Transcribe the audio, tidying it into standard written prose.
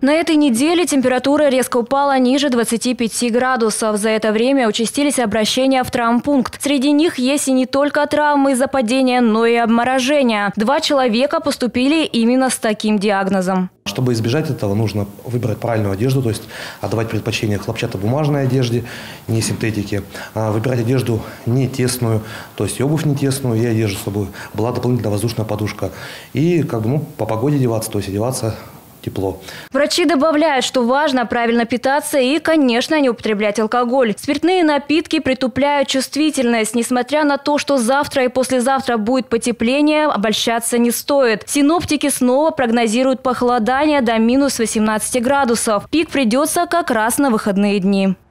На этой неделе температура резко упала ниже 25 градусов. За это время участились обращения в травмпункт. Среди них есть и не только травмы из-за падения, но и обморожения. 2 человека поступили именно с таким диагнозом. Чтобы избежать этого, нужно выбирать правильную одежду, то есть отдавать предпочтение хлопчатобумажной одежде, не синтетике. Выбирать одежду не тесную, то есть и обувь не тесную, и одежду, чтобы была дополнительная воздушная подушка. И по погоде одеваться, то есть одеваться тепло. Врачи добавляют, что важно правильно питаться и, конечно, не употреблять алкоголь. Спиртные напитки притупляют чувствительность. Несмотря на то, что завтра и послезавтра будет потепление, обольщаться не стоит. Синоптики снова прогнозируют похолодание до минус 18 градусов. Пик придется как раз на выходные дни.